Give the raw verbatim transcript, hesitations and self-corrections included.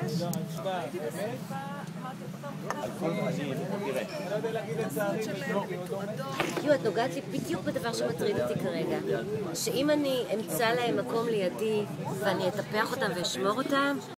יו, את נוגעת לי בדיוק בדבר שמטריד אותי כרגע. שאם אני אמצא להם מקום לידי ואני אטפח אותם ואשמור אותם,